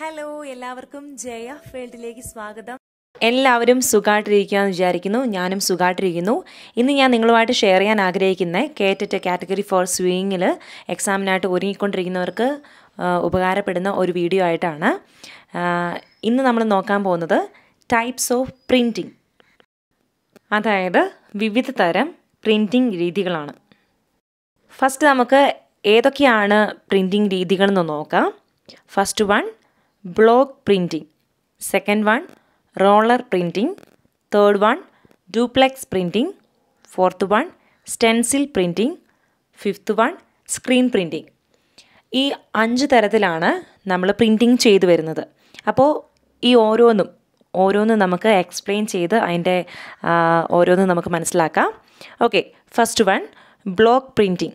Hello, എല്ലാവർക്കും ജയ ഫീൽഡിലേക്ക് സ്വാഗതം. എല്ലാവരും സുഖമായിട്ടിരിക്കുകയെന്ന് വിചാരിക്കുന്നു. ഞാനും സുഖമായിട്ടിരിക്കുന്നു. ഇന്ന് ഞാൻ നിങ്ങളുമായിട്ട് ഷെയർ ചെയ്യാൻ ആഗ്രഹിക്കുന്ന TET കാറ്റഗറി ഫോർ സ്വിങ്ങിൽ എക്സാമിനായിട്ട് ഒരുങ്ങിക്കൊണ്ടിരിക്കുന്നവർക്ക് ഉപകാരപ്പെടുന്ന ഒരു വീഡിയോ ആയിട്ടാണ് ഇന്ന് നമ്മൾ നോക്കാൻ പോകുന്നത് ടൈപ്സ് ഓഫ് പ്രിൻറ്റിംഗ്, അതായത് വിവിധ തരം പ്രിൻറ്റിംഗ് രീതികളാണ്. ഫസ്റ്റ് നമുക്ക് ഏതൊക്കെയാണ് പ്രിൻറ്റിംഗ് രീതികളെന്ന് നോക്കാം. First one block printing, second one roller printing, third one duplex printing, fourth one stencil printing, fifth one screen printing. ഈ 5 തരത്തിലാണ് നമ്മൾ പ്രിൻറ്റിംഗ് ചെയ്തു വരുന്നത്. അപ്പോൾ ഈ ഓരോന്നും നമുക്ക് എക്സ്പ്ലെയിൻ ചെയ്ത് അതിൻ്റെ ഓരോന്നും നമുക്ക് മനസ്സിലാക്കാം. Okay, first one block printing.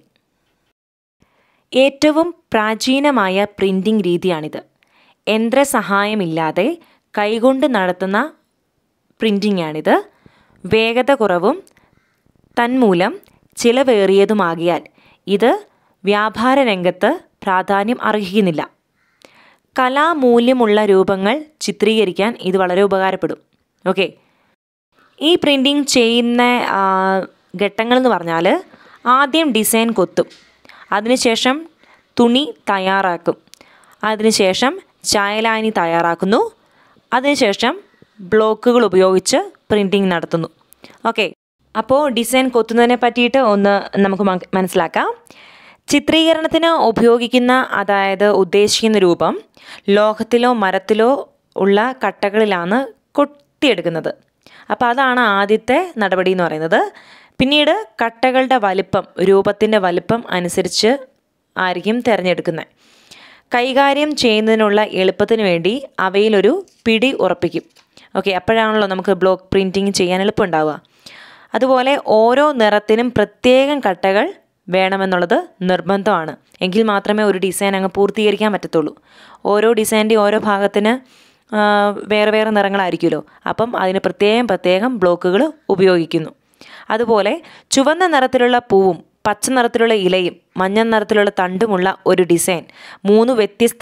ഏറ്റവും പ്രാചീനമായ പ്രിൻറ്റിംഗ് രീതിയാണിത്. യന്ത്രസഹായമില്ലാതെ കൈകൊണ്ട് നടത്തുന്ന പ്രിൻറ്റിംഗാണിത്. വേഗത കുറവും തന്മൂലം ചിലവേറിയതുമാകിയാൽ ഇത് വ്യാപാര രംഗത്ത് പ്രാധാന്യം അർഹിക്കുന്നില്ല. കലാമൂല്യമുള്ള രൂപങ്ങൾ ചിത്രീകരിക്കാൻ ഇത് വളരെ ഉപകാരപ്പെടും. ഓക്കെ, ഈ പ്രിൻറ്റിംഗ് ചെയ്യുന്ന ഘട്ടങ്ങളെന്ന് പറഞ്ഞാൽ ആദ്യം ഡിസൈൻ കൊത്തും, അതിനുശേഷം തുണി തയ്യാറാക്കും, അതിനുശേഷം ചായലായനി തയ്യാറാക്കുന്നു, അതിനുശേഷം ബ്ലോക്കുകൾ ഉപയോഗിച്ച് പ്രിൻറ്റിംഗ് നടത്തുന്നു. ഓക്കെ, അപ്പോൾ ഡിസൈൻ കൊത്തുന്നതിനെ പറ്റിയിട്ട് ഒന്ന് നമുക്ക് മനസ്സിലാക്കാം. ചിത്രീകരണത്തിന് ഉപയോഗിക്കുന്ന, അതായത് ഉദ്ദേശിക്കുന്ന രൂപം ലോഹത്തിലോ മരത്തിലോ ഉള്ള കട്ടകളിലാണ് കൊത്തിയെടുക്കുന്നത്. അപ്പോൾ അതാണ് ആദ്യത്തെ നടപടി എന്ന് പറയുന്നത്. പിന്നീട് കട്ടകളുടെ വലിപ്പം, രൂപത്തിൻ്റെ വലിപ്പം അനുസരിച്ച് ആയിരിക്കും തിരഞ്ഞെടുക്കുന്നത്. കൈകാര്യം ചെയ്യുന്നതിനുള്ള എളുപ്പത്തിന് വേണ്ടി അവയിലൊരു പിടി ഉറപ്പിക്കും. ഓക്കെ, അപ്പോഴാണല്ലോ നമുക്ക് ബ്ലോക്ക് പ്രിൻറ്റിംഗ് ചെയ്യാൻ എളുപ്പമുണ്ടാവുക. അതുപോലെ ഓരോ നിറത്തിനും പ്രത്യേകം കട്ടകൾ വേണമെന്നുള്ളത് നിർബന്ധമാണ്. എങ്കിൽ മാത്രമേ ഒരു ഡിസൈൻ അങ്ങ് പൂർത്തീകരിക്കാൻ പറ്റത്തുള്ളൂ. ഓരോ ഡിസൈൻ്റെ ഓരോ ഭാഗത്തിന് വേറെ വേറെ നിറങ്ങളായിരിക്കുമല്ലോ. അപ്പം അതിന് പ്രത്യേകം ബ്ലോക്കുകൾ ഉപയോഗിക്കുന്നു. അതുപോലെ ചുവന്ന നിറത്തിലുള്ള പൂവും പച്ച നിറത്തിലുള്ള ഇലയും മഞ്ഞ നിറത്തിലുള്ള തണ്ടുമുള്ള ഒരു ഡിസൈൻ 3 വ്യത്യസ്ത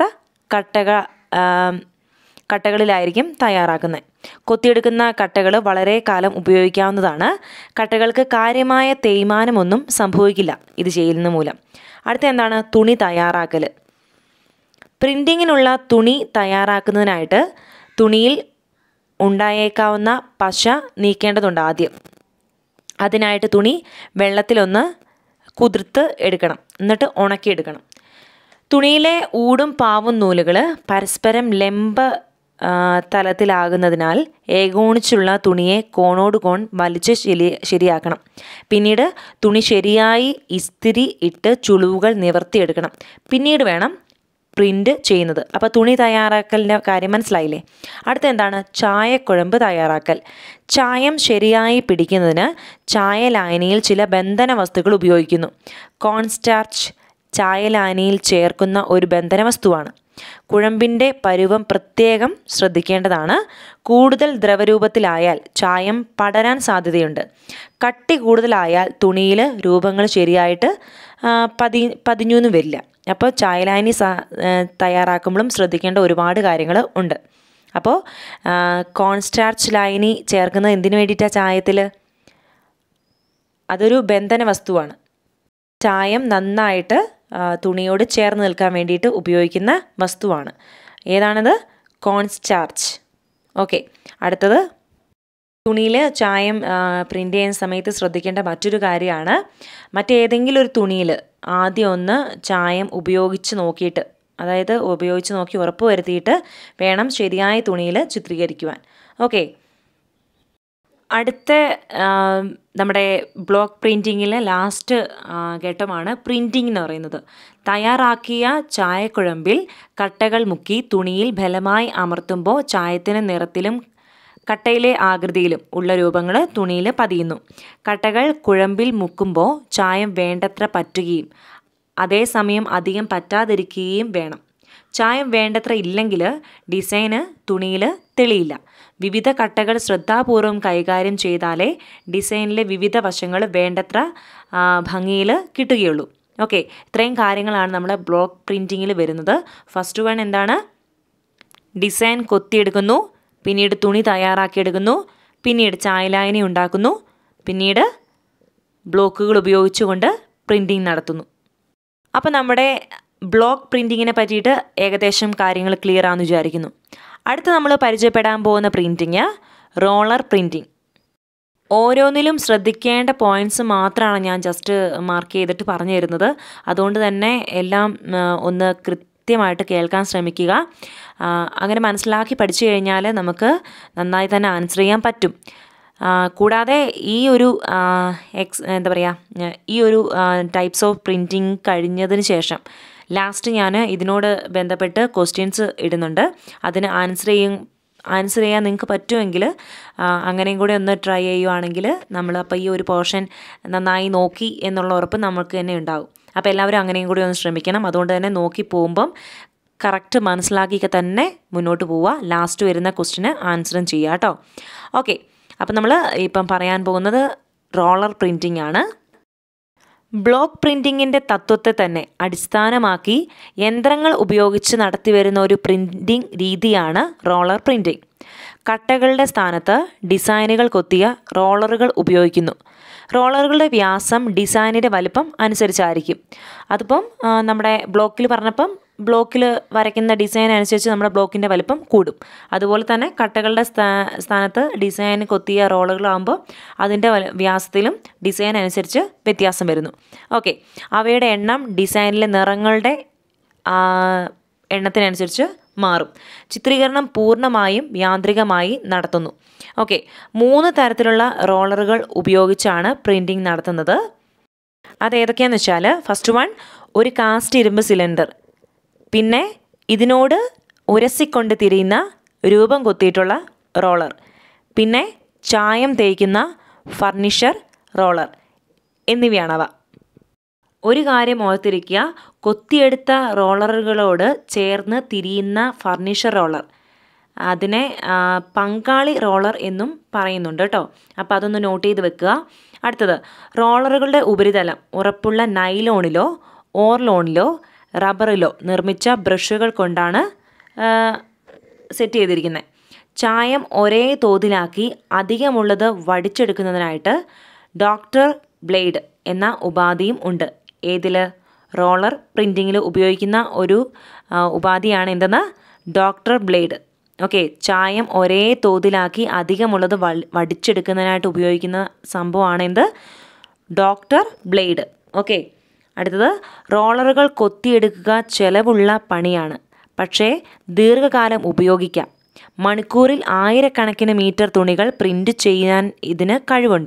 കട്ടകളിലായിരിക്കും തയ്യാറാക്കുന്നത്. കൊത്തിയെടുക്കുന്ന കട്ടകൾ വളരെ കാലം ഉപയോഗിക്കാവുന്നതാണ്. കട്ടകൾക്ക് കാര്യമായ തേയ്മാനമൊന്നും സംഭവിക്കില്ല ഇത് ചെയ്യുന്ന മൂലം. അടുത്ത എന്താണ്? തുണി തയ്യാറാക്കൽ. പ്രിൻറ്റിങ്ങിനുള്ള തുണി തയ്യാറാക്കുന്നതിനായിട്ട് തുണിയിൽ ഉണ്ടായേക്കാവുന്ന പശ നീക്കേണ്ടതുണ്ട് ആദ്യം. അതിനായിട്ട് തുണി വെള്ളത്തിലൊന്ന് കുതിർത്ത് എടുക്കണം, എന്നിട്ട് ഉണക്കിയെടുക്കണം. തുണിയിലെ ഊടും പാവും നൂലുകൾ പരസ്പരം ലംബ തലത്തിലാകുന്നതിനാൽ ഏകോണിച്ചുള്ള തുണിയെ കോണോട് കോൺ വലിച്ച് ശരിയാക്കണം. പിന്നീട് തുണി ശരിയായി ഇസ്തിരി ഇട്ട് ചുളിവുകൾ നിവർത്തിയെടുക്കണം. പിന്നീട് വേണം പ്രിൻ്റ് ചെയ്യുന്നത്. അപ്പോൾ തുണി തയ്യാറാക്കലിൻ്റെ കാര്യം മനസ്സിലായില്ലേ? അടുത്ത എന്താണ്? ചായക്കുഴമ്പ് തയ്യാറാക്കൽ. ചായം ശരിയായി പിടിക്കുന്നതിന് ചായലായനിയിൽ ചില ബന്ധന വസ്തുക്കൾ ഉപയോഗിക്കുന്നു. കോൺസ്റ്റാർച്ച് ചായലായനിയിൽ ചേർക്കുന്ന ഒരു ബന്ധന വസ്തുവാണ്. കുഴമ്പിൻ്റെ പരുവം പ്രത്യേകം ശ്രദ്ധിക്കേണ്ടതാണ്. കൂടുതൽ ദ്രവരൂപത്തിലായാൽ ചായം പടരാൻ സാധ്യതയുണ്ട്. കട്ടി കൂടുതലായാൽ തുണിയിൽ രൂപങ്ങൾ ശരിയായിട്ട് പതിഞ്ഞൊന്നും വരില്ല. അപ്പോൾ ചായലായനി തയ്യാറാക്കുമ്പോഴും ശ്രദ്ധിക്കേണ്ട ഒരുപാട് കാര്യങ്ങൾ ഉണ്ട്. അപ്പോൾ കോൺസ്റ്റാർച്ച് ലായനി ചേർക്കുന്നത് എന്തിനു വേണ്ടിയിട്ടാണ്? ചായത്തിൽ അതൊരു ബന്ധന വസ്തുവാണ്. ചായം നന്നായിട്ട് തുണിയോട് ചേർന്ന് നിൽക്കാൻ വേണ്ടിയിട്ട് ഉപയോഗിക്കുന്ന വസ്തുവാണ്. ഏതാണത്? കോൺസ്റ്റാർച്ച്. ഓക്കെ, അടുത്തത് തുണിയിൽ ചായം പ്രിൻ്റ് ചെയ്യുന്ന സമയത്ത് ശ്രദ്ധിക്കേണ്ട മറ്റൊരു കാര്യമാണ്, മറ്റേതെങ്കിലും ഒരു തുണിയിൽ ആദ്യം ഒന്ന് ചായം ഉപയോഗിച്ച് നോക്കിയിട്ട്, അതായത് ഉപയോഗിച്ച് നോക്കി ഉറപ്പ് വരുത്തിയിട്ട് വേണം ശരിയായ തുണിയിൽ ചിത്രീകരിക്കുവാൻ. ഓക്കെ, അടുത്ത നമ്മുടെ ബ്ലോക്ക് പ്രിൻറ്റിങ്ങിലെ ലാസ്റ്റ് ഘട്ടമാണ് പ്രിൻറ്റിംഗ് എന്ന് പറയുന്നത്. തയ്യാറാക്കിയ ചായക്കുഴമ്പിൽ കട്ടകൾ മുക്കി തുണിയിൽ ബലമായി അമർത്തുമ്പോൾ ചായത്തിന് നിറത്തിലും കട്ടയിലെ ആകൃതിയിലും ഉള്ള രൂപങ്ങൾ തുണിയിൽ പതിയുന്നു. കട്ടകൾ കുഴമ്പിൽ മുക്കുമ്പോൾ ചായം വേണ്ടത്ര പറ്റുകയും അതേസമയം അധികം പറ്റാതിരിക്കുകയും വേണം. ചായം വേണ്ടത്ര ഇല്ലെങ്കിൽ ഡിസൈന് തുണിയിൽ തെളിയില്ല. വിവിധ കട്ടകൾ ശ്രദ്ധാപൂർവം കൈകാര്യം ചെയ്താലേ ഡിസൈനിലെ വിവിധ വശങ്ങൾ വേണ്ടത്ര ഭംഗിയിൽ കിട്ടുകയുള്ളൂ. ഓക്കെ, ഇത്രയും കാര്യങ്ങളാണ് നമ്മുടെ ബ്ലോക്ക് പ്രിൻറ്റിങ്ങിൽ വരുന്നത്. ഫസ്റ്റ് വൺ എന്താണ്? ഡിസൈൻ കൊത്തിയെടുക്കുന്നു, പിന്നീട് തുണി തയ്യാറാക്കിയെടുക്കുന്നു, പിന്നീട് ചായലായനി ഉണ്ടാക്കുന്നു, പിന്നീട് ബ്ലോക്കുകൾ ഉപയോഗിച്ചുകൊണ്ട് പ്രിൻറ്റിങ് നടത്തുന്നു. അപ്പോൾ നമ്മുടെ ബ്ലോക്ക് പ്രിൻറ്റിങ്ങിനെ പറ്റിയിട്ട് ഏകദേശം കാര്യങ്ങൾ ക്ലിയർ ആണെന്ന് വിചാരിക്കുന്നു. അടുത്ത് നമ്മൾ പരിചയപ്പെടാൻ പോകുന്ന പ്രിൻറ്റിങ് റോളർ പ്രിൻറ്റിങ്. ഓരോന്നിലും ശ്രദ്ധിക്കേണ്ട പോയിൻറ്റ്സ് മാത്രമാണ് ഞാൻ ജസ്റ്റ് മാർക്ക് ചെയ്തിട്ട് പറഞ്ഞു തരുന്നത്. അതുകൊണ്ട് തന്നെ എല്ലാം ഒന്ന് കൃത്യമായിട്ട് കേൾക്കാൻ ശ്രമിക്കുക. അങ്ങനെ മനസ്സിലാക്കി പഠിച്ചു കഴിഞ്ഞാൽ നമുക്ക് നന്നായി തന്നെ ആൻസർ ചെയ്യാൻ പറ്റും. കൂടാതെ ഈ ഒരു ഈ ഒരു ടൈപ്സ് ഓഫ് പ്രിൻറ്റിങ് കഴിഞ്ഞതിന് ശേഷം ലാസ്റ്റ് ഞാൻ ഇതിനോട് ബന്ധപ്പെട്ട് ക്വസ്റ്റ്യൻസ് ഇടുന്നുണ്ട്. അതിന് ആൻസർ ചെയ്യാൻ നിങ്ങൾക്ക് പറ്റുമെങ്കിൽ അങ്ങനെയും കൂടെ ഒന്ന് ട്രൈ ചെയ്യുവാണെങ്കിൽ നമ്മൾ അപ്പോൾ ഈ ഒരു പോർഷൻ നന്നായി നോക്കി എന്നുള്ള ഉറപ്പ് നമുക്ക് തന്നെ ഉണ്ടാകും. അപ്പോൾ എല്ലാവരും അങ്ങനെയും കൂടി ഒന്ന് ശ്രമിക്കണം. അതുകൊണ്ട് തന്നെ നോക്കി പോകുമ്പം കറക്റ്റ് മനസ്സിലാക്കിയൊക്കെ തന്നെ മുന്നോട്ട് പോവുക. ലാസ്റ്റ് വരുന്ന ക്വസ്റ്റിന് ആൻസറും ചെയ്യുക കേട്ടോ. ഓക്കെ, അപ്പോൾ നമ്മൾ ഇപ്പം പറയാൻ പോകുന്നത് റോളർ പ്രിൻറ്റിംഗ് ആണ്. ബ്ലോക്ക് പ്രിൻറ്റിങ്ങിൻ്റെ തത്വത്തെ തന്നെ അടിസ്ഥാനമാക്കി യന്ത്രങ്ങൾ ഉപയോഗിച്ച് നടത്തിവരുന്ന ഒരു പ്രിൻറ്റിംഗ് രീതിയാണ് റോളർ പ്രിൻറ്റിംഗ്. കട്ടകളുടെ സ്ഥാനത്ത് ഡിസൈനുകൾ കൊത്തിയ റോളറുകൾ ഉപയോഗിക്കുന്നു. റോളറുകളുടെ വ്യാസം ഡിസൈനിൻ്റെ വലിപ്പം അനുസരിച്ചായിരിക്കും. അതിപ്പം നമ്മുടെ ബ്ലോക്കിൽ പറഞ്ഞപ്പം ബ്ലോക്കിൽ വരയ്ക്കുന്ന ഡിസൈൻ അനുസരിച്ച് നമ്മുടെ ബ്ലോക്കിൻ്റെ വലിപ്പം കൂടും. അതുപോലെ തന്നെ കട്ടകളുടെ സ്ഥാനത്ത് ഡിസൈൻ കൊത്തിയ റോളുകളാകുമ്പോൾ അതിൻ്റെ വ്യാസത്തിലും ഡിസൈൻ അനുസരിച്ച് വ്യത്യാസം വരുന്നു. ഓക്കെ, അവയുടെ എണ്ണം ഡിസൈനിലെ നിറങ്ങളുടെ എണ്ണത്തിനനുസരിച്ച് മാറും. ചിത്രീകരണം പൂർണ്ണമായും യാന്ത്രികമായി നടത്തുന്നു. ഓക്കെ, 3 തരത്തിലുള്ള റോളറുകൾ ഉപയോഗിച്ചാണ് പ്രിൻറ്റിംഗ് നടത്തുന്നത്. അതേതൊക്കെയാണെന്ന് വെച്ചാൽ, ഫസ്റ്റ് വൺ ഒരു കാസ്റ്റ് ഇരുമ്പ് സിലിണ്ടർ, പിന്നെ ഇതിനോട് ഉരസിക്കൊണ്ട് തിരിയുന്ന രൂപം കൊത്തിയിട്ടുള്ള റോളർ, പിന്നെ ചായം തേയ്ക്കുന്ന ഫർണിഷർ റോളർ എന്നിവയാണവ. ഒരു കാര്യം ഓർത്തിരിക്കുക, കൊത്തിയെടുത്ത റോളറുകളോട് ചേർന്ന് തിരിയുന്ന ഫർണിഷർ റോളർ, അതിനെ പങ്കാളി റോളർ എന്നും പറയുന്നുണ്ട് കേട്ടോ. അപ്പോൾ അതൊന്ന് നോട്ട് ചെയ്ത് വെക്കുക. അടുത്തത്, റോളറുകളുടെ ഉപരിതലം ഉറപ്പുള്ള നൈലോണിലോ ഓർലോണിലോ റബ്ബറിലോ നിർമ്മിച്ച ബ്രഷുകൾ കൊണ്ടാണ് സെറ്റ് ചെയ്തിരിക്കുന്നത്. ചായം ഒരേ തോതിലാക്കി അധികമുള്ളത് വടിച്ചെടുക്കുന്നതിനായിട്ട് ഡോക്ടർ ബ്ലേഡ് എന്ന ഉപാധിയും ഉണ്ട്. ഏതിൽ? റോളർ പ്രിൻറ്റിങ്ങിൽ ഉപയോഗിക്കുന്ന ഒരു ഉപാധിയാണ് എന്തെന്ന്? Doctor blade. ഓക്കെ, ചായം ഒരേ തോതിലാക്കി അധികമുള്ളത് വടിച്ചെടുക്കുന്നതിനായിട്ട് ഉപയോഗിക്കുന്ന സംഭവമാണ് എന്ത്? Doctor blade. ഓക്കെ, അടുത്തത്, റോളറുകൾ കൊത്തിയെടുക്കുക ചിലവുള്ള പണിയാണ്, പക്ഷേ ദീർഘകാലം ഉപയോഗിക്കാം. മണിക്കൂറിൽ 1000കണക്കിന് മീറ്റർ തുണികൾ പ്രിൻ്റ് ചെയ്യാൻ ഇതിന് കഴിവുണ്ട്.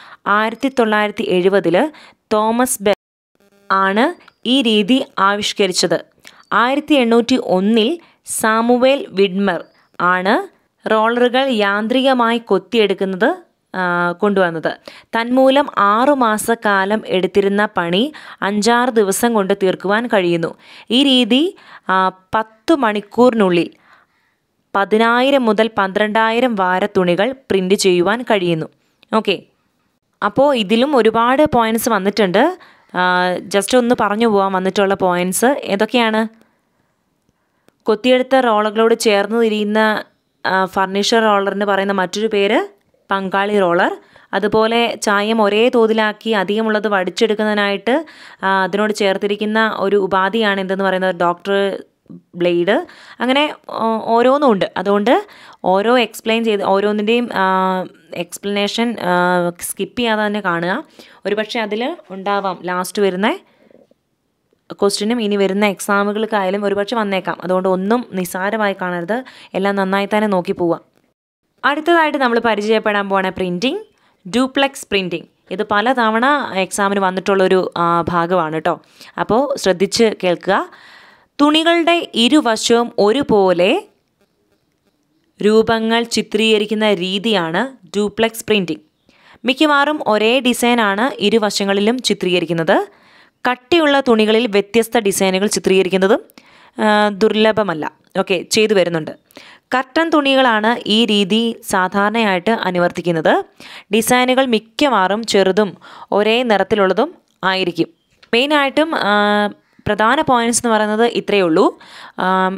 1970 തോമസ് ബെൽ ആണ് ഈ രീതി ആവിഷ്കരിച്ചത്. 1801 സാമുവേൽ വിഡ്മർ ആണ് റോളറുകൾ യാന്ത്രികമായി കൊത്തിയെടുക്കുന്നത് കൊണ്ടുവന്നത്. തന്മൂലം 6 മാസക്കാലം എടുത്തിരുന്ന പണി 5-6 ദിവസം കൊണ്ട് തീർക്കുവാൻ കഴിയുന്നു. ഈ രീതി 10 മണിക്കൂറിനുള്ളിൽ 10,000 മുതൽ 12,000 വാര തുണികൾ പ്രിൻ്റ് ചെയ്യുവാൻ കഴിയുന്നു. ഓക്കെ, അപ്പോൾ ഇതിലും ഒരുപാട് പോയിൻറ്റ്സ് വന്നിട്ടുണ്ട്. ജസ്റ്റ് ഒന്ന് പറഞ്ഞു പോകാൻ വന്നിട്ടുള്ള പോയിൻറ്റ്സ് ഏതൊക്കെയാണ്? കൊത്തിയെടുത്ത റോളറുകളോട് ചേർന്ന് തിരിയുന്ന ഫർണിഷർ റോളറിന് പറയുന്ന മറ്റൊരു പേര് പങ്കാളി റോളർ. അതുപോലെ ചായം ഒരേ തോതിലാക്കി അധികമുള്ളത് വടിച്ചെടുക്കുന്നതിനായിട്ട് അതിനോട് ചേർത്തിരിക്കുന്ന ഒരു ഉപാധിയാണ് എന്തെന്ന് പറയുന്നത്? Doctor blade. അങ്ങനെ ഓരോന്നും ഉണ്ട്. അതുകൊണ്ട് ഓരോ എക്സ്പ്ലെയിൻ ചെയ്ത് ഓരോന്നിൻ്റെയും എക്സ്പ്ലനേഷൻ സ്കിപ്പ് ചെയ്യാതെ തന്നെ കാണുക. ഒരുപക്ഷെ അതിൽ ഉണ്ടാവാം ലാസ്റ്റ് വരുന്ന ക്വസ്റ്റ്യനും ഇനി വരുന്ന എക്സാമുകൾക്കായാലും ഒരുപക്ഷെ വന്നേക്കാം. അതുകൊണ്ട് ഒന്നും നിസ്സാരമായി കാണരുത്, എല്ലാം നന്നായി തന്നെ നോക്കി പോവുക. അടുത്തതായിട്ട് നമ്മൾ പരിചയപ്പെടാൻ പോകുന്ന പ്രിൻറ്റിങ് ഡ്യൂപ്ലെക്സ് പ്രിൻറ്റിങ്. ഇത് പലതവണ എക്സാമിന് വന്നിട്ടുള്ളൊരു ഭാഗമാണ് കേട്ടോ. അപ്പോൾ ശ്രദ്ധിച്ച് കേൾക്കുക. തുണികളുടെ ഇരുവശവും ഒരുപോലെ രൂപങ്ങൾ ചിത്രീകരിക്കുന്ന രീതിയാണ് ഡ്യൂപ്ലെക്സ് പ്രിൻറ്റിങ്. മിക്കവാറും ഒരേ ഡിസൈനാണ് ഇരുവശങ്ങളിലും ചിത്രീകരിക്കുന്നത്. കട്ടിയുള്ള തുണികളിൽ വ്യത്യസ്ത ഡിസൈനുകൾ ചിത്രീകരിക്കുന്നതും ദുർലഭമല്ല. ഓക്കെ, ചെയ്തു വരുന്നുണ്ട്. കർട്ടൻ തുണികളാണ് ഈ രീതി സാധാരണയായിട്ട് അനുവർത്തിക്കുന്നത്. ഡിസൈനുകൾ മിക്കവാറും ചെറുതും ഒരേ നിറത്തിലുള്ളതും ആയിരിക്കും. മെയിനായിട്ടും പ്രധാന പോയിൻറ്റ്സ് എന്ന് പറയുന്നത് ഇത്രയേ ഉള്ളൂ.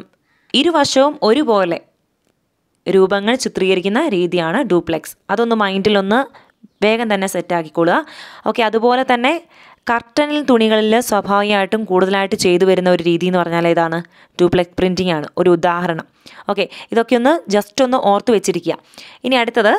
ഇരുവശവും ഒരുപോലെ രൂപങ്ങൾ ചിത്രീകരിക്കുന്ന രീതിയാണ് ഡ്യൂപ്ലെക്സ്. അതൊന്ന് മൈൻഡിലൊന്ന് വേഗം തന്നെ സെറ്റാക്കിക്കൊള്ളുക. ഓക്കെ, അതുപോലെ തന്നെ കർട്ടനിൽ തുണികളിൽ സ്വാഭാവികമായിട്ടും കൂടുതലായിട്ട് ചെയ്തു വരുന്ന ഒരു രീതി എന്ന് പറഞ്ഞാൽ ഏതാണ്? ഡ്യൂപ്ലെക്സ് പ്രിൻറ്റിംഗ് ആണ് ഒരു ഉദാഹരണം. ഓക്കെ, ഇതൊക്കെ ഒന്ന് ജസ്റ്റ് ഒന്ന് ഓർത്ത് വെച്ചിരിക്കുക. ഇനി അടുത്തത്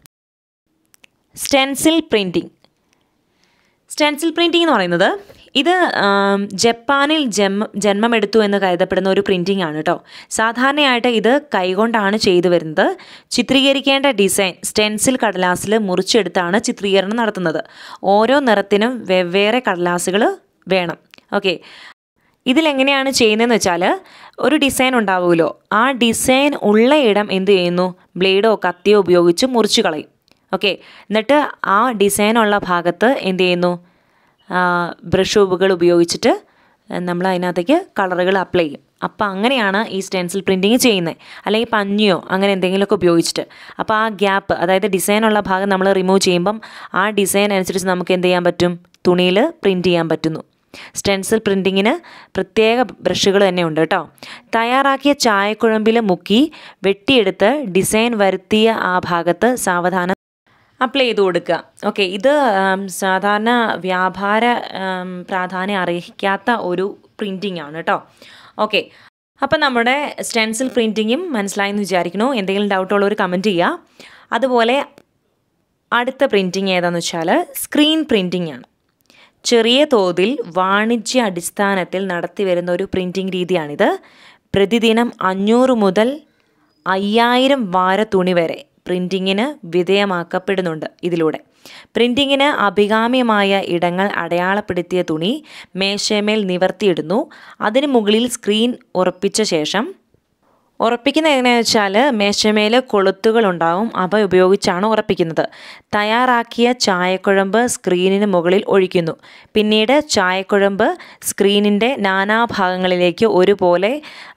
സ്റ്റെൻസിൽ പ്രിൻറ്റിംഗ്. സ്റ്റെൻസിൽ പ്രിൻറ്റിംഗ് എന്ന് പറയുന്നത് ഇത് ജപ്പാനിൽ ജന്മമെടുത്തു എന്ന് കരുതപ്പെടുന്ന ഒരു പ്രിൻറ്റിംഗ് ആണ് കേട്ടോ. സാധാരണയായിട്ട് ഇത് കൈകൊണ്ടാണ് ചെയ്തു വരുന്നത്. ചിത്രീകരിക്കേണ്ട ഡിസൈൻ സ്റ്റെൻസിൽ കടലാസിൽ മുറിച്ചെടുത്താണ് ചിത്രീകരണം നടത്തുന്നത്. ഓരോ നിറത്തിനും വെവ്വേറെ കടലാസുകൾ വേണം. ഓക്കെ, ഇതിലെങ്ങനെയാണ് ചെയ്യുന്നതെന്ന് വെച്ചാൽ ഒരു ഡിസൈൻ ഉണ്ടാവുമല്ലോ, ആ ഡിസൈൻ ഉള്ള ഇടം എന്ത് ചെയ്യുന്നു? ബ്ലേഡോ കത്തിയോ ഉപയോഗിച്ച് മുറിച്ച് കളയും. ഓക്കെ, എന്നിട്ട് ആ ഡിസൈനുള്ള ഭാഗത്ത് എന്ത് ചെയ്യുന്നു? ബ്രഷ് ട്യൂബുകൾ ഉപയോഗിച്ചിട്ട് നമ്മൾ അതിനകത്തേക്ക് കളറുകൾ അപ്ലൈ ചെയ്യും. അപ്പോൾ അങ്ങനെയാണ് ഈ സ്റ്റെൻസിൽ പ്രിൻറ്റിങ് ചെയ്യുന്നത്. അല്ലെങ്കിൽ പഞ്ഞിയോ അങ്ങനെ എന്തെങ്കിലുമൊക്കെ ഉപയോഗിച്ചിട്ട്. അപ്പോൾ ആ ഗ്യാപ്പ്, അതായത് ഡിസൈനുള്ള ഭാഗം നമ്മൾ റിമൂവ് ചെയ്യുമ്പം ആ ഡിസൈൻ അനുസരിച്ച് നമുക്ക് എന്ത് ചെയ്യാൻ പറ്റും? തുണിയിൽ പ്രിൻറ്റ് ചെയ്യാൻ പറ്റുന്നു. സ്റ്റെൻസിൽ പ്രിൻറ്റിങ്ങിന് പ്രത്യേക ബ്രഷുകൾ തന്നെ ഉണ്ട് കേട്ടോ. തയ്യാറാക്കിയ ചായക്കുഴമ്പിൽ മുക്കി വെട്ടിയെടുത്ത് ഡിസൈൻ വരുത്തിയ ആ ഭാഗത്ത് സാവധാനം അപ്ലൈ ചെയ്ത് കൊടുക്കുക. ഓക്കെ, ഇത് സാധാരണ വ്യാപാര പ്രാധാന്യം അർഹിക്കാത്ത ഒരു പ്രിൻറ്റിംഗ് ആണ് കേട്ടോ. ഓക്കെ, അപ്പം നമ്മുടെ സ്റ്റെൻസിൽ പ്രിൻറ്റിങ്ങും മനസ്സിലായെന്ന് വിചാരിക്കുന്നു. എന്തെങ്കിലും ഡൗട്ടുള്ളവർ കമൻറ്റ് ചെയ്യുക. അതുപോലെ അടുത്ത പ്രിൻറ്റിങ് ഏതാണെന്ന് വെച്ചാൽ സ്ക്രീൻ പ്രിൻറ്റിംഗ് ആണ്. ചെറിയ തോതിൽ വാണിജ്യ അടിസ്ഥാനത്തിൽ നടത്തി വരുന്ന ഒരു പ്രിൻറ്റിംഗ് രീതിയാണിത്. പ്രതിദിനം 500 മുതൽ 5000 വാര തുണി വരെ പ്രിൻറ്റിങ്ങിന് വിധേയമാക്കപ്പെടുന്നുണ്ട്. ഇതിലൂടെ പ്രിൻറ്റിങ്ങിന് അഭികാമ്യമായ ഇടങ്ങൾ അടയാളപ്പെടുത്തിയ തുണി മേശമേൽ നിവർത്തിയിടുന്നു. അതിന് മുകളിൽ സ്ക്രീൻ ഉറപ്പിച്ച ശേഷം, ഉറപ്പിക്കുന്നത് എങ്ങനെയാണെന്ന് വെച്ചാൽ മേശമേൽ കൊളുത്തുകളുണ്ടാവും, അവ ഉപയോഗിച്ചാണ് ഉറപ്പിക്കുന്നത്. തയ്യാറാക്കിയ ചായക്കുഴമ്പ് സ്ക്രീനിന് മുകളിൽ ഒഴിക്കുന്നു. പിന്നീട് ചായക്കുഴമ്പ് സ്ക്രീനിൻ്റെ നാനാഭാഗങ്ങളിലേക്ക് ഒരുപോലെ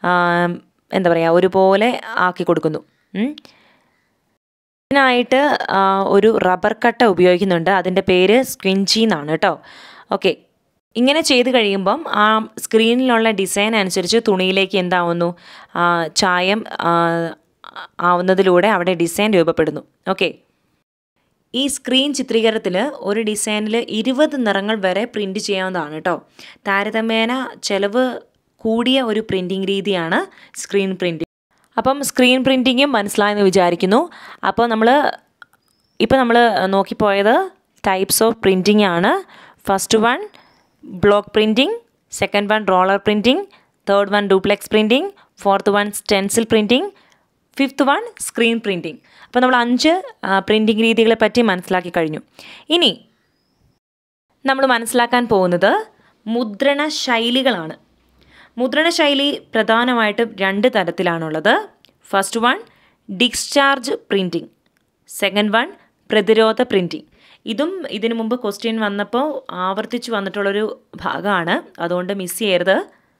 ഒരുപോലെ ആക്കി കൊടുക്കുന്നു. ഇതിനായിട്ട് ഒരു റബ്ബർ കട്ട ഉപയോഗിക്കുന്നുണ്ട്. അതിൻ്റെ പേര് സ്ക്വിഞ്ചി എന്നാണ് കേട്ടോ. ഓക്കെ, ഇങ്ങനെ ചെയ്ത് കഴിയുമ്പം ആ സ്ക്രീനിലുള്ള ഡിസൈൻ അനുസരിച്ച് തുണിയിലേക്ക് എന്താവുന്നു? ചായം ആവുന്നതിലൂടെ അവിടെ ഡിസൈൻ രൂപപ്പെടുന്നു. ഓക്കെ, ഈ സ്ക്രീൻ ചിത്രീകരണത്തിൽ ഒരു ഡിസൈനിൽ 20 നിറങ്ങൾ വരെ പ്രിൻറ്റ് ചെയ്യാവുന്നതാണ് കേട്ടോ. താരതമ്യേന ചെലവ് കൂടിയ ഒരു പ്രിൻറ്റിംഗ് രീതിയാണ് സ്ക്രീൻ പ്രിൻറ്റിംഗ്. അപ്പം സ്ക്രീൻ പ്രിൻറ്റിങ്ങും മനസ്സിലായെന്ന് വിചാരിക്കുന്നു. അപ്പോൾ നമ്മൾ നോക്കിപ്പോയത് ടൈപ്സ് ഓഫ് പ്രിൻറ്റിംഗ് ആണ്. First one block printing, second one roller printing, third one duplex printing, fourth one stencil printing, fifth one screen printing. അപ്പോൾ നമ്മൾ 5 പ്രിൻറ്റിംഗ് രീതികളെ പറ്റി മനസ്സിലാക്കി കഴിഞ്ഞു. ഇനി നമ്മൾ മനസ്സിലാക്കാൻ പോകുന്നത് മുദ്രണ ശൈലികളാണ്. മുദ്രണ ശൈലി പ്രധാനമായിട്ടും 2 തരത്തിലാണുള്ളത്. First one discharge printing, second one പ്രതിരോധ പ്രിൻറ്റിംഗ്. ഇതും ഇതിനു മുമ്പ് ക്വസ്റ്റ്യൻ വന്നപ്പോൾ ആവർത്തിച്ച് വന്നിട്ടുള്ളൊരു ഭാഗമാണ്, അതുകൊണ്ട് മിസ് ചെയ്യരുത്.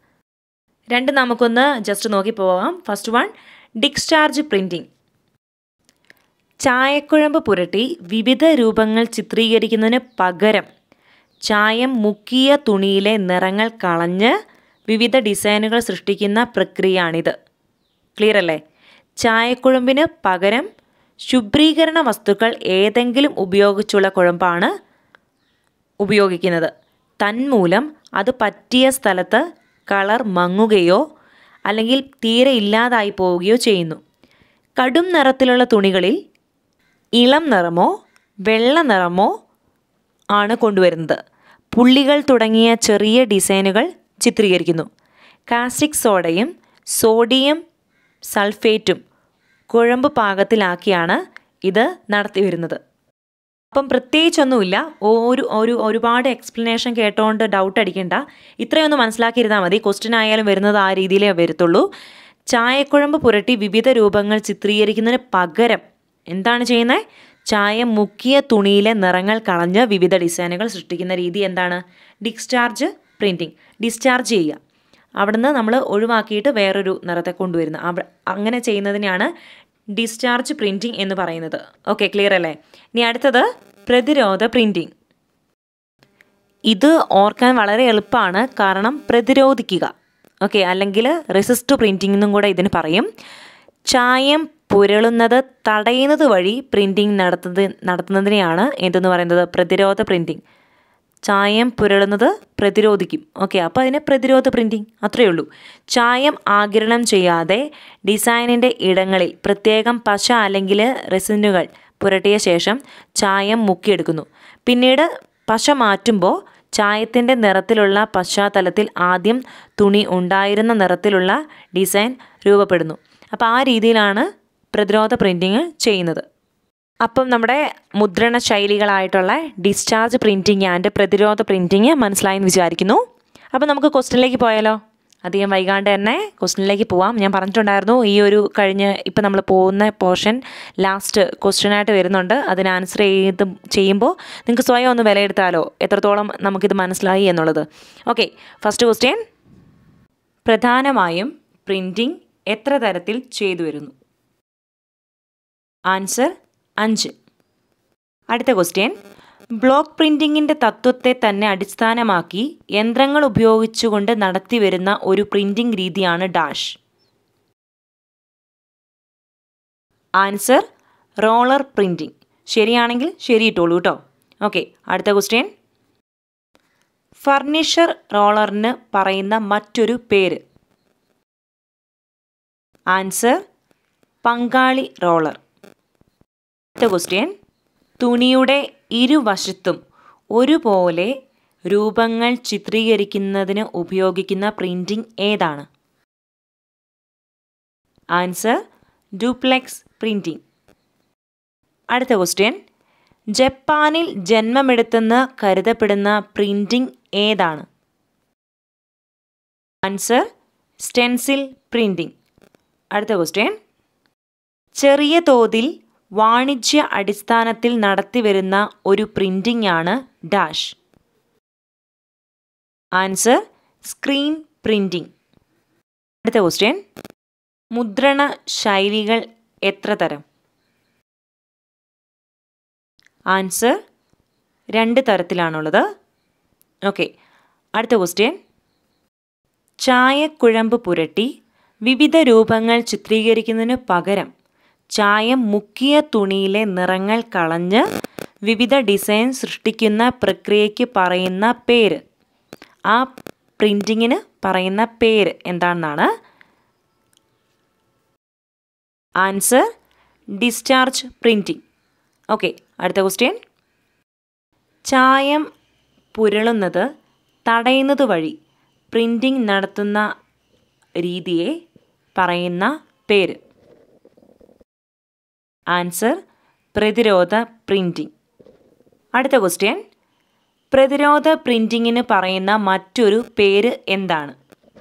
2 നമുക്കൊന്ന് ജസ്റ്റ് നോക്കി പോകാം. First one discharge printing. ചായക്കുഴമ്പ് പുരട്ടി വിവിധ രൂപങ്ങൾ ചിത്രീകരിക്കുന്നതിന് പകരം ചായം മുക്കിയ തുണിയിലെ നിറങ്ങൾ കളഞ്ഞ് വിവിധ ഡിസൈനുകൾ സൃഷ്ടിക്കുന്ന പ്രക്രിയയാണിത്. ക്ലിയർ അല്ലേ? ചായക്കുഴമ്പിന് പകരം ശുഭ്രീകരണ വസ്തുക്കൾ ഏതെങ്കിലും ഉപയോഗിച്ചുള്ള കുഴമ്പാണ് ഉപയോഗിക്കുന്നത്. തന്മൂലം അത് പറ്റിയ സ്ഥലത്ത് കളർ മങ്ങുകയോ അല്ലെങ്കിൽ തീരെ ഇല്ലാതായി പോവുകയോ ചെയ്യുന്നു. കടും നിറത്തിലുള്ള തുണികളിൽ ഇളം നിറമോ വെള്ള നിറമോ ആണ് കൊണ്ടുവരുന്നത്. പുള്ളികൾ തുടങ്ങിയ ചെറിയ ഡിസൈനുകൾ ചിത്രീകരിക്കുന്നു. കാസ്റ്റിക് സോഡയും സോഡിയം സൾഫേറ്റും കുഴമ്പ് പാകത്തിലാക്കിയാണ് ഇത് നടത്തി വരുന്നത്. അപ്പം പ്രത്യേകിച്ചൊന്നുമില്ല, ഒരുപാട് എക്സ്പ്ലനേഷൻ കേട്ടോണ്ട് ഡൗട്ട് അടിക്കണ്ട. ഇത്രയൊന്നും മനസ്സിലാക്കിയിരുന്നാൽ മതി. ക്വസ്റ്റ്യൻ ആയാലും വരുന്നത് ആ രീതിയിലേ വരത്തുള്ളൂ. ചായക്കുഴമ്പ് പുരട്ടി വിവിധ രൂപങ്ങൾ ചിത്രീകരിക്കുന്നതിന് പകരം എന്താണ് ചെയ്യുന്നത്? ചായം മുക്കിയ തുണിയിലെ നിറങ്ങൾ കളഞ്ഞ് വിവിധ ഡിസൈനുകൾ സൃഷ്ടിക്കുന്ന രീതി എന്താണ്? Discharge printing. ഡിസ്ചാർജ് ചെയ്യുക, അവിടുന്ന് നമ്മൾ ഒഴിവാക്കിയിട്ട് വേറൊരു നിറത്തെ കൊണ്ടുവരുന്ന അങ്ങനെ ചെയ്യുന്നതിനാണ് ഡിസ്ചാർജ് പ്രിൻറ്റിംഗ് എന്ന് പറയുന്നത്. ഓക്കെ, ക്ലിയർ അല്ലേ? ഇനി അടുത്തത് പ്രതിരോധ പ്രിൻറ്റിംഗ്. ഇത് ഓർക്കാൻ വളരെ എളുപ്പമാണ്, കാരണം പ്രതിരോധിക്കുക. ഓക്കെ, അല്ലെങ്കിൽ റെസിസ്റ്റ് പ്രിൻറ്റിംഗ് എന്നും കൂടെ ഇതിന് പറയും. ചായം പുരളുന്നത് തടയുന്നത് വഴി പ്രിൻറ്റിംഗ് നടത്തുന്നതിനെയാണ് എന്തെന്ന് പറയുന്നത്? പ്രതിരോധ പ്രിൻറ്റിംഗ്. ചായം പുരളുന്നത് പ്രതിരോധിക്കും. ഓക്കെ, അപ്പോൾ അതിന് പ്രതിരോധ പ്രിൻറ്റിംഗ്, അത്രയേ ഉള്ളൂ. ചായം ആഗിരണം ചെയ്യാതെ ഡിസൈനിൻ്റെ ഇടങ്ങളിൽ പ്രത്യേകം പശ അല്ലെങ്കിൽ റെസിനുകൾ പുരട്ടിയ ശേഷം ചായം മുക്കിയെടുക്കുന്നു. പിന്നീട് പശ മാറ്റുമ്പോൾ ചായത്തിൻ്റെ നിറത്തിലുള്ള പശ്ചാത്തലത്തിൽ ആദ്യം തുണി ഉണ്ടായിരുന്ന നിറത്തിലുള്ള ഡിസൈൻ രൂപപ്പെടുന്നു. അപ്പോൾ ആ രീതിയിലാണ് പ്രതിരോധ പ്രിൻറ്റിങ് ചെയ്യുന്നത്. അപ്പം നമ്മുടെ മുദ്രണ ശൈലികളായിട്ടുള്ള ഡിസ്ചാർജ് പ്രിൻറ്റിങ് ആൻഡ് പ്രതിരോധ പ്രിൻറ്റിങ് മനസ്സിലായെന്ന് വിചാരിക്കുന്നു. അപ്പം നമുക്ക് ക്വസ്റ്റ്യനിലേക്ക് പോയാലോ? അധികം വൈകാണ്ട് തന്നെ ക്വസ്റ്റ്യനിലേക്ക് പോവാം. ഞാൻ പറഞ്ഞിട്ടുണ്ടായിരുന്നു ഈ ഒരു ഇപ്പം നമ്മൾ പോകുന്ന പോർഷൻ ലാസ്റ്റ് ക്വസ്റ്റ്യനായിട്ട് വരുന്നുണ്ട്. അതിന് ആൻസർ ചെയ്യുമ്പോൾ നിങ്ങൾക്ക് സ്വയം ഒന്ന് വിലയിരുത്താലോ എത്രത്തോളം നമുക്കിത് മനസ്സിലായി എന്നുള്ളത്. Okay, first question. പ്രധാനമായും പ്രിൻറ്റിംഗ് എത്ര തരത്തിൽ ചെയ്തു വരുന്നു? ആൻസർ 5. അടുത്ത ക്വസ്റ്റ്യൻ. ബ്ലോക്ക് പ്രിൻറ്റിങ്ങിൻ്റെ തത്വത്തെ തന്നെ അടിസ്ഥാനമാക്കി യന്ത്രങ്ങൾ ഉപയോഗിച്ചുകൊണ്ട് നടത്തിവരുന്ന ഒരു പ്രിൻറ്റിംഗ് രീതിയാണ് ഡാഷ്. Answer roller printing. ശരിയാണെങ്കിൽ ശരിയിട്ടോളൂ കേട്ടോ. ഓക്കെ, അടുത്ത ക്വസ്റ്റ്യൻ. ഫർണിച്ചർ റോളറിന് പറയുന്ന മറ്റൊരു പേര്? ആൻസർ പങ്കാളി റോളർ. അടുത്ത ക്വസ്റ്റ്യൻ. തുണിയുടെ ഇരുവശത്തും ഒരുപോലെ രൂപങ്ങൾ ചിത്രീകരിക്കുന്നതിന് ഉപയോഗിക്കുന്ന പ്രിൻറ്റിംഗ് ഏതാണ്? Answer duplex printing. അടുത്ത ക്വസ്റ്റ്യൻ. ജപ്പാനിൽ ജന്മമെടുത്തെന്ന് കരുതപ്പെടുന്ന പ്രിൻറ്റിംഗ് ഏതാണ്? Answer stencil printing. അടുത്ത ക്വസ്റ്റ്യൻ. ചെറിയ തോതിൽ വാണിജ്യ അടിസ്ഥാനത്തിൽ നടത്തിവരുന്ന ഒരു പ്രിൻറ്റിംഗ് ആണ് ഡാഷ്. Answer screen printing. അടുത്ത ക്വസ്റ്റ്യൻ. മുദ്രണ ശൈലികൾ എത്ര തരം? ആൻസർ 2 തരത്തിലാണുള്ളത്. ഓക്കെ, അടുത്ത ക്വസ്റ്റ്യൻ. ചായക്കുഴമ്പ് പുരട്ടി വിവിധ രൂപങ്ങൾ ചിത്രീകരിക്കുന്നതിന് പകരം ചായം മുക്കിയ തുണിയിലെ നിറങ്ങൾ കളഞ്ഞ് വിവിധ ഡിസൈൻ സൃഷ്ടിക്കുന്ന പ്രക്രിയയ്ക്ക് പറയുന്ന പേര്. ആ പ്രിൻറ്റിങ്ങിന് പറയുന്ന പേര് എന്താണെന്നാണ്? Answer discharge printing. ഓക്കെ, അടുത്ത ക്വസ്റ്റ്യൻ. ചായം പുരളുന്നത് തടയുന്നത് വഴി പ്രിൻറ്റിംഗ് നടത്തുന്ന രീതിയെ പറയുന്ന പേര്. ആൻസർ പ്രതിരോധ പ്രിൻറ്റിംഗ്. അടുത്ത ക്വസ്റ്റ്യൻ. പ്രതിരോധ പ്രിൻറ്റിങ്ങിന് പറയുന്ന മറ്റൊരു പേര് എന്താണ്?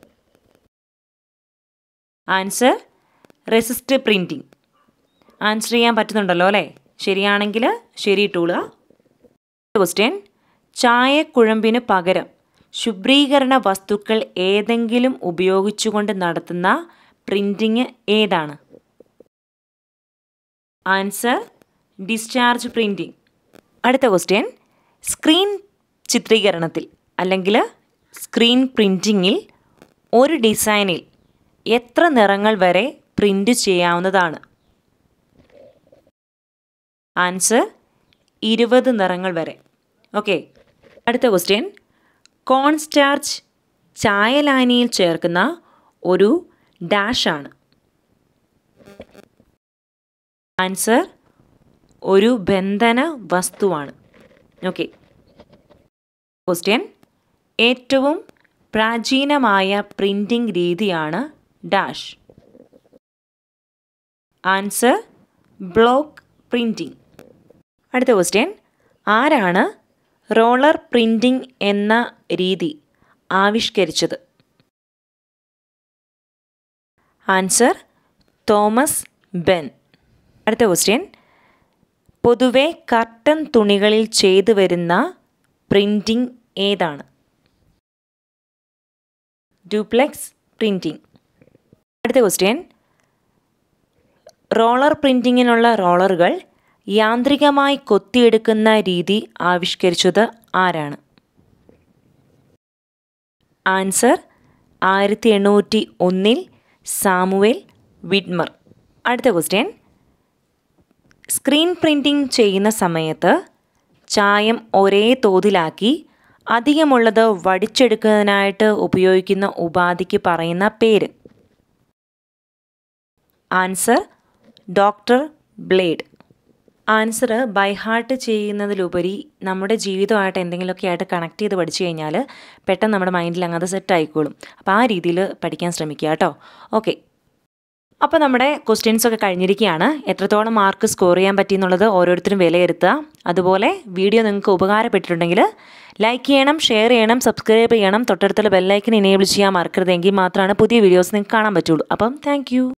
Answer resist printing. ആൻസർ ചെയ്യാൻ പറ്റുന്നുണ്ടല്ലോ അല്ലേ? ശരിയാണെങ്കിൽ ശരിയിട്ടോളുക. ക്വസ്റ്റ്യൻ. ചായക്കുഴമ്പിന് പകരം ശുഭ്രീകരണ വസ്തുക്കൾ ഏതെങ്കിലും ഉപയോഗിച്ചുകൊണ്ട് നടത്തുന്ന പ്രിൻറ്റിംഗ് ഏതാണ്? Answer discharge printing. അടുത്ത ക്വസ്റ്റ്യൻ. സ്ക്രീൻ ചിത്രീകരണത്തിൽ അല്ലെങ്കിൽ സ്ക്രീൻ പ്രിൻറ്റിങ്ങിൽ ഒരു ഡിസൈനിൽ എത്ര നിറങ്ങൾ വരെ പ്രിൻറ്റ് ചെയ്യാവുന്നതാണ്? ആൻസർ 20 നിറങ്ങൾ വരെ. ഓക്കെ, അടുത്ത ക്വസ്റ്റ്യൻ. കോൺ സ്റ്റാർച്ച് ചായലായനിയിൽ ചേർക്കുന്ന ഒരു ഡാഷാണ്. ആൻസർ ഒരു ബന്ധന വസ്തുവാണ്. Okay, question. ഏറ്റവും പ്രാചീനമായ പ്രിൻറ്റിംഗ് രീതിയാണ് ഡാഷ്. Answer block printing. അടുത്ത ക്വസ്റ്റ്യൻ. ആരാണ് റോളർ പ്രിൻറ്റിംഗ് എന്ന രീതി ആവിഷ്കരിച്ചത്? Answer Thomas Ben. അടുത്ത ക്വസ്റ്റ്യൻ. പൊതുവെ കർട്ടൻ തുണികളിൽ ചെയ്തു വരുന്ന പ്രിൻറ്റിംഗ് ഏതാണ്? Duplex printing. അടുത്ത ക്വസ്റ്റ്യൻ. റോളർ പ്രിൻറ്റിങ്ങിനുള്ള റോളറുകൾ യാന്ത്രികമായി കൊത്തിയെടുക്കുന്ന രീതി ആവിഷ്കരിച്ചത് ആരാണ്? Answer 1801 Samuel Witmer. അടുത്ത ക്വസ്റ്റ്യൻ, സ്ക്രീൻ പ്രിൻറ്റിംഗ് ചെയ്യുന്ന സമയത്ത് ചായം ഒരേ തോതിലാക്കി അധികമുള്ളത് വടിച്ചെടുക്കുന്നതിനായിട്ട് ഉപയോഗിക്കുന്ന ഉപാധിക്ക് പറയുന്ന പേര്. Answer doctor blade. Answer by heart ചെയ്യുന്നതിലുപരി നമ്മുടെ ജീവിതമായിട്ട് എന്തെങ്കിലുമൊക്കെ ആയിട്ട് കണക്ട് ചെയ്ത് പഠിച്ചു കഴിഞ്ഞാൽ പെട്ടെന്ന് നമ്മുടെ മൈൻഡിൽ അങ്ങ് അത് സെറ്റ് ആയിക്കോളും. അപ്പോൾ ആ രീതിയിൽ പഠിക്കാൻ ശ്രമിക്കുക കേട്ടോ. ഓക്കെ, അപ്പോൾ നമ്മുടെ ക്വസ്റ്റ്യൻസൊക്കെ കഴിഞ്ഞിരിക്കുകയാണ്. എത്രത്തോളം മാർക്ക് സ്കോർ ചെയ്യാൻ പറ്റിയെന്നുള്ളത് ഓരോരുത്തരും വിലയിരുത്തുക. അതുപോലെ വീഡിയോ നിങ്ങൾക്ക് ഉപകാരപ്പെട്ടിട്ടുണ്ടെങ്കിൽ ലൈക്ക് ചെയ്യണം, ഷെയർ ചെയ്യണം, സബ്സ്ക്രൈബ് ചെയ്യണം, തൊട്ടടുത്തുള്ള ബെല്ലൈക്കൻ എനേബിൾ ചെയ്യാൻ മറക്കരുത്. എങ്കിൽ മാത്രമാണ് പുതിയ വീഡിയോസ് നിങ്ങൾക്ക് കാണാൻ പറ്റുള്ളൂ. അപ്പം താങ്ക്